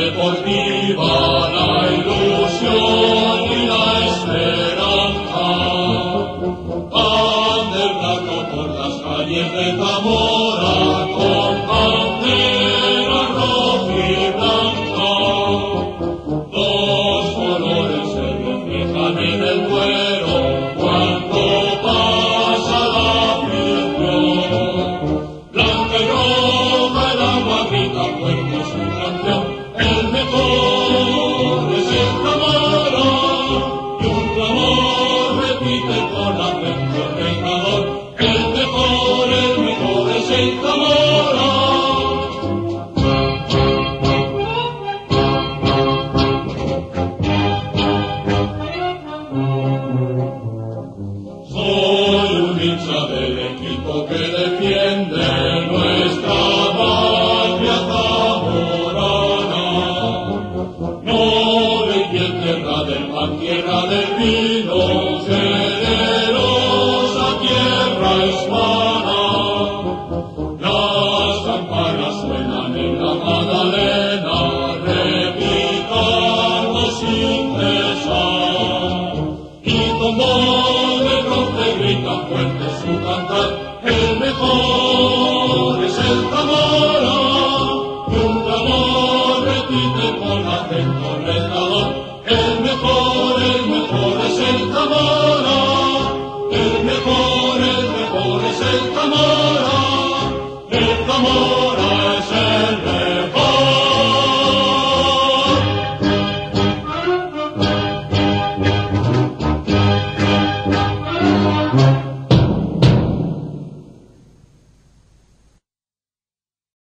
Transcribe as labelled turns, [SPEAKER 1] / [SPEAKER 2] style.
[SPEAKER 1] deportiva, la ilusión y la esperanza. Van del blanco por las calles de Zamora, con bandera roja y blanca. Dos colores se reflejan en el cuero cuando pasa la afición. Blanca y roja el agua grita fuerte su canción. El mejor es el Zamora, y un clamor repite con acento reinador. El mejor es el Zamora. Soy un hincha del equipo que defiende nuestra patria zamorana. Noble y en tierra del pan, tierra del vino, generosa tierra hispana. Las campanas suenan en la Magdalena, repicando sin cesar. Y con voz de bronce grita fuerte su cantar. El mejor es el Zamora, y un clamor repite con acento retador. El